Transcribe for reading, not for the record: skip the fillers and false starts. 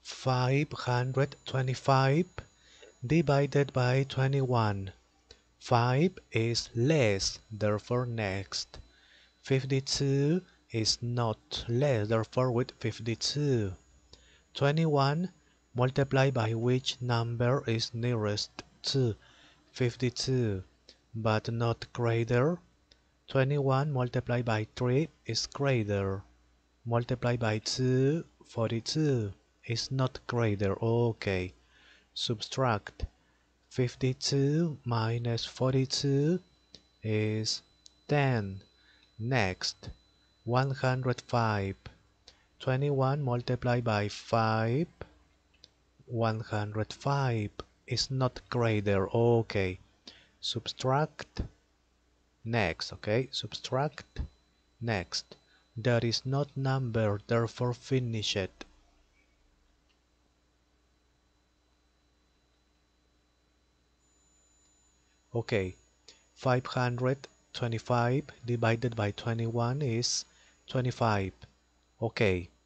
525 divided by 21. 5 is less, therefore next. 52 is not less, therefore with 52. 21 multiplied by which number is nearest to 52, but not greater. 21 multiplied by 3 is greater. Multiplied by 2, 42 is not greater. Okay. Subtract. 52 minus 42 is 10. Next. 105. 21 multiplied by 5. 105 is not greater. Okay. Subtract. Next. Okay. Subtract. Next. That is not number, therefore finish it. Okay, 525 divided by 21 is 25. Okay,